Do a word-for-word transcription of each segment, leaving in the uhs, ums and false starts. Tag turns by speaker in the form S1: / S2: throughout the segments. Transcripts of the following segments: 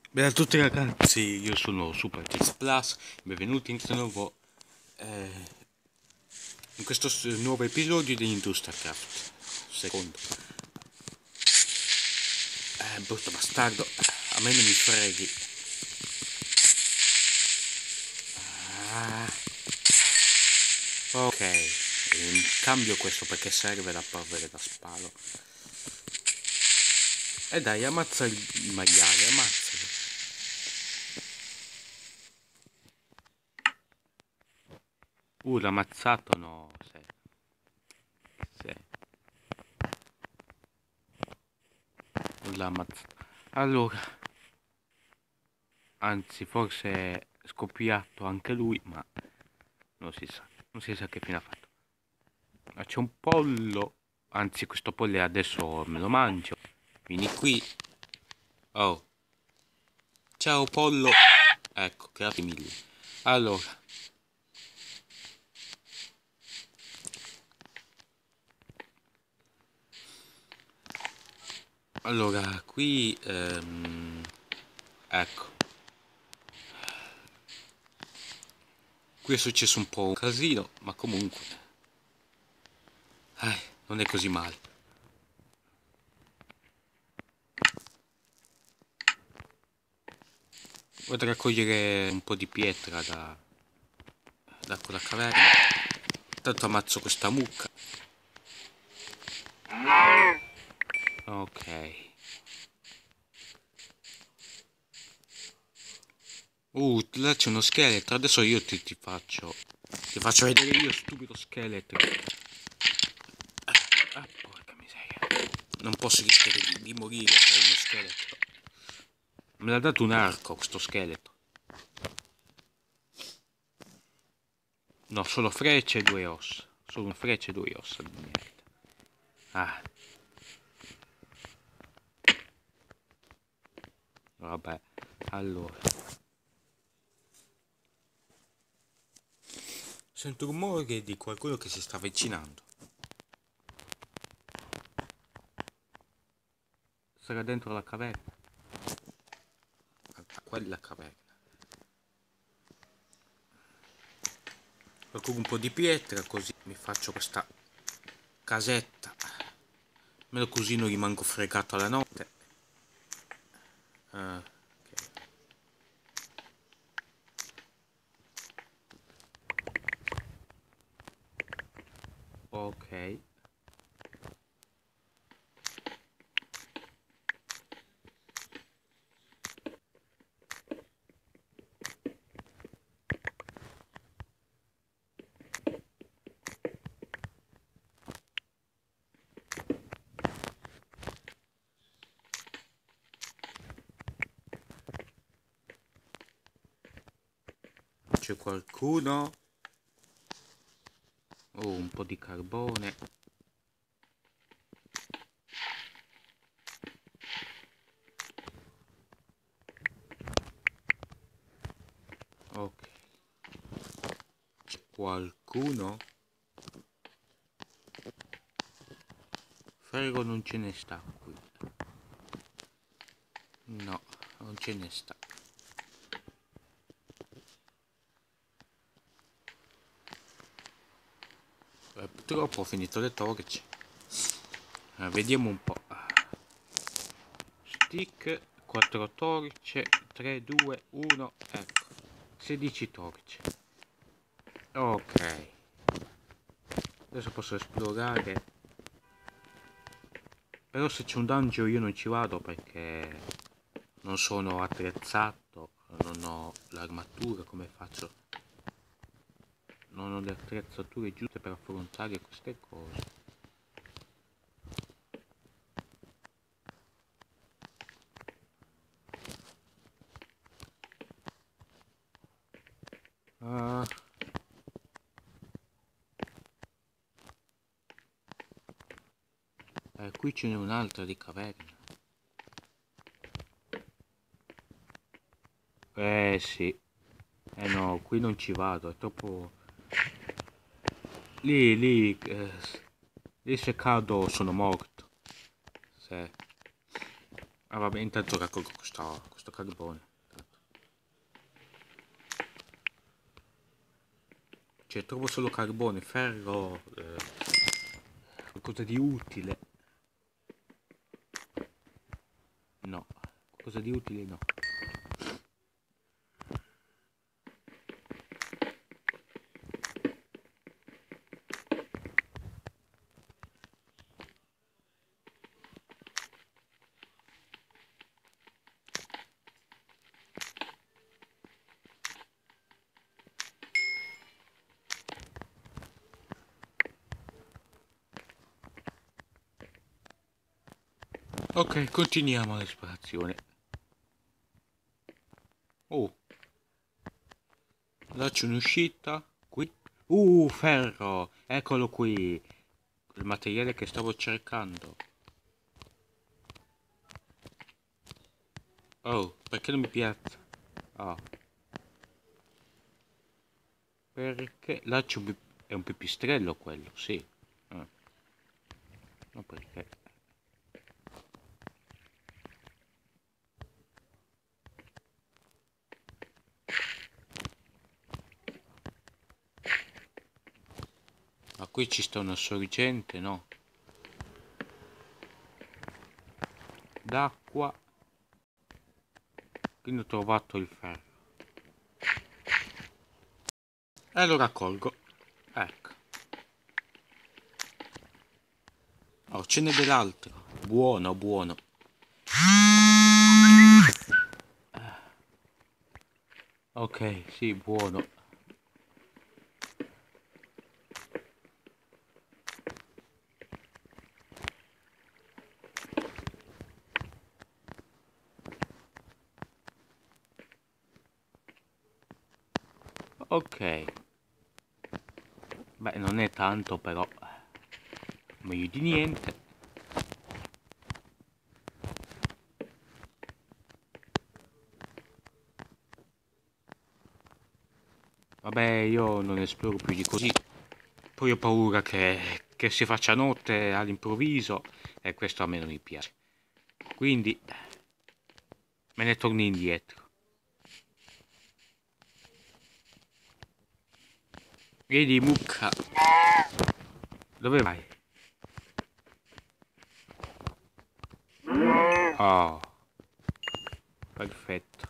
S1: Bene a tutti ragazzi, io sono Super Tix Plus, benvenuti in questo nuovo eh, in questo s- nuovo episodio di Industrialcraft. Secondo. Eh, brutto bastardo, a me non mi freghi. Ah, ok, ehm, cambio questo perché serve la polvere da sparo. E dai, ammazza il, il maiale, ammazzalo. Uh, l'ha ammazzato, no, se, se, non l'ha ammazzato. Allora, anzi, forse è scoppiato anche lui, ma non si sa, non si sa che fine ha fatto. Ma c'è un pollo, anzi questo pollo adesso me lo mangio. Vieni qui. Oh, ciao pollo. Ecco, grazie mille. Allora, allora, qui, ehm, ecco, qui è successo un po' un casino, ma comunque, eh, non è così male. Vado a raccogliere un po' di pietra da, da quella caverna. Tanto ammazzo questa mucca. Ok. Uh, là c'è uno scheletro. Adesso io ti, ti faccio. Ti faccio vedere io, stupido scheletro. Ah, porca miseria. Non posso rischiare di, di morire per uno scheletro. Me l'ha dato un arco questo scheletro. No, solo frecce e due ossa. Solo un frecce e due ossa. Niente. Ah, vabbè. Allora. Sento un rumore di qualcuno che si sta avvicinando. Sarà dentro la caverna. Ah, quella caverna. Raccolgo un po' di pietra così mi faccio questa casetta. Almeno così non rimango fregato alla notte. Ah, ok. Ok. C'è qualcuno? Oh, un po' di carbone. Ok. C'è qualcuno? Ferro non ce ne sta qui. No, non ce ne sta. Eh, purtroppo ho finito le torce. Eh, vediamo un po'. Stick, quattro torce, tre, due, uno, ecco. sedici torce. Ok. Adesso posso esplorare. Però se c'è un dungeon io non ci vado perché non sono attrezzato, non ho l'armatura, come faccio? Non ho le attrezzature giuste per affrontare queste cose. Ah. Eh, qui ce n'è un'altra di caverna. Eh sì. Eh no, qui non ci vado, è troppo... Lì, lì... Eh, lì se cado sono morto. Sì. Ah vabbè, intanto raccolgo questo, questo carbone. Cioè, trovo solo carbone, ferro, eh, qualcosa di utile. No, qualcosa di utile no. Ok, continuiamo l'esplorazione. Oh, là c'è un'uscita. Qui. Uh, ferro! Eccolo qui. Il materiale che stavo cercando. Oh, perché non mi piace? Ah. Perché? Là c'è un, pi- è un pipistrello quello, sì. Ah. No, perché? Ma qui ci sta una sorgente, no? D'acqua. Quindi ho trovato il ferro. E lo raccolgo. Ecco. Oh, ce n'è dell'altro. Buono, buono. Ok, sì, buono. Ok. Beh, non è tanto però. Meglio di niente. Vabbè, io non esploro più di così. Poi ho paura che, che si faccia notte all'improvviso e questo a me non mi piace. Quindi me ne torno indietro. Vedi, mucca. Dove vai? Oh, perfetto.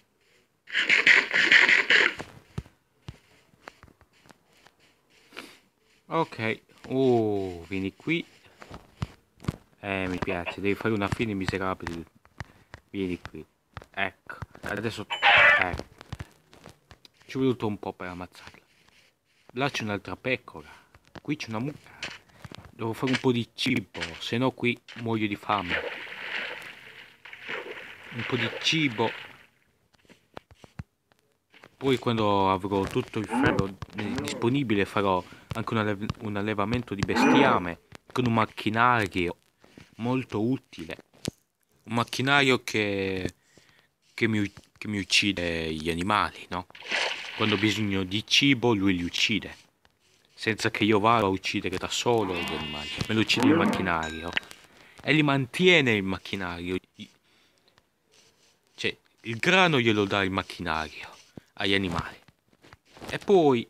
S1: Ok. Oh, vieni qui. Eh, mi piace. Devi fare una fine miserabile. Vieni qui. Ecco. Adesso... Ecco. Ci ho voluto un po' per ammazzarla. Là c'è un'altra pecora. Qui c'è una mucca. Devo fare un po' di cibo, se no qui muoio di fame. Un po' di cibo. Poi quando avrò tutto il ferro disponibile farò anche un, alle un allevamento di bestiame con un macchinario molto utile. Un macchinario che, che, mi, che mi uccide gli animali, no? Quando ho bisogno di cibo lui li uccide. Senza che io vada a uccidere da solo gli animali. Me lo uccide il macchinario. E li mantiene il macchinario. Cioè, il grano glielo dà il macchinario agli animali. E poi...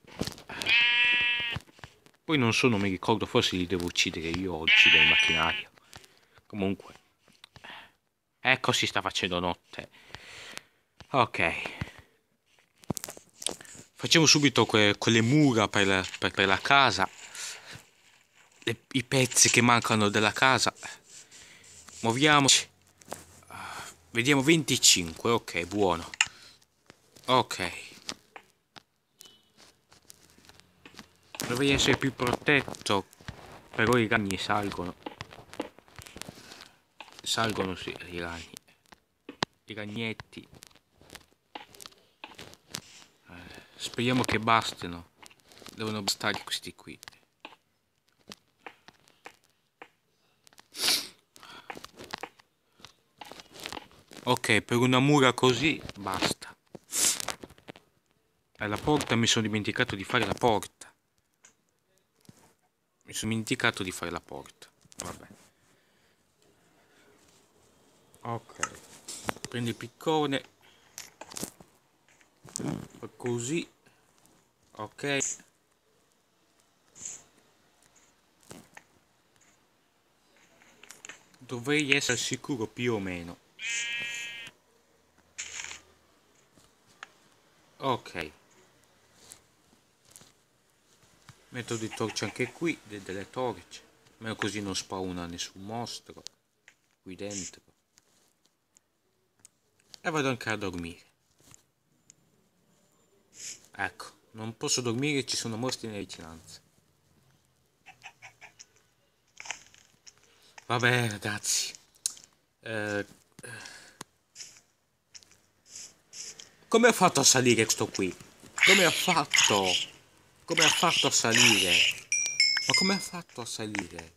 S1: Poi non so, non mi ricordo, forse li devo uccidere io o uccidere il macchinario. Comunque. Ecco, si sta facendo notte. Ok. Facciamo subito que quelle mura per la, per, per la casa. Le, I pezzi che mancano della casa. Muoviamoci. Vediamo venticinque, ok, buono. Ok. Dovrei essere più protetto. Però i ragni salgono. Salgono sì, i ragni. I ragnetti. Eh, speriamo che bastino. Devono bastare questi qui. Ok, per una mura così basta. E la porta mi sono dimenticato di fare la porta. Mi sono dimenticato di fare la porta. Vabbè. Ok, prendi il piccone, così, ok. Dovrei essere sicuro più o meno. Ok. Metto di torce anche qui, de delle torce. Almeno così non spawna nessun mostro qui dentro. E vado anche a dormire. Ecco, non posso dormire, ci sono mostri nelle vicinanze. Vabbè ragazzi. Eh, come ha fatto a salire questo qui? Come ha fatto? Come ha fatto a salire? Ma come ha fatto a salire?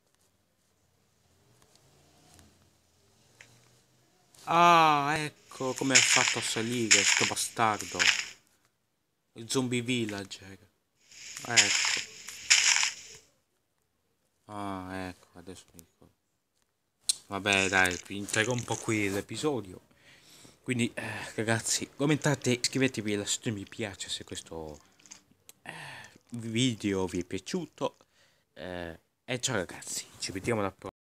S1: Ah, ecco come ha fatto a salire sto bastardo. Il zombie villager. Ecco. Ah, ecco, adesso mi ricordo. Vabbè, dai, interrompo qui l'episodio. Quindi, eh, ragazzi, commentate, iscrivetevi e lasciate mi piace se questo eh, video vi è piaciuto. Eh, e ciao ragazzi, ci vediamo alla prossima.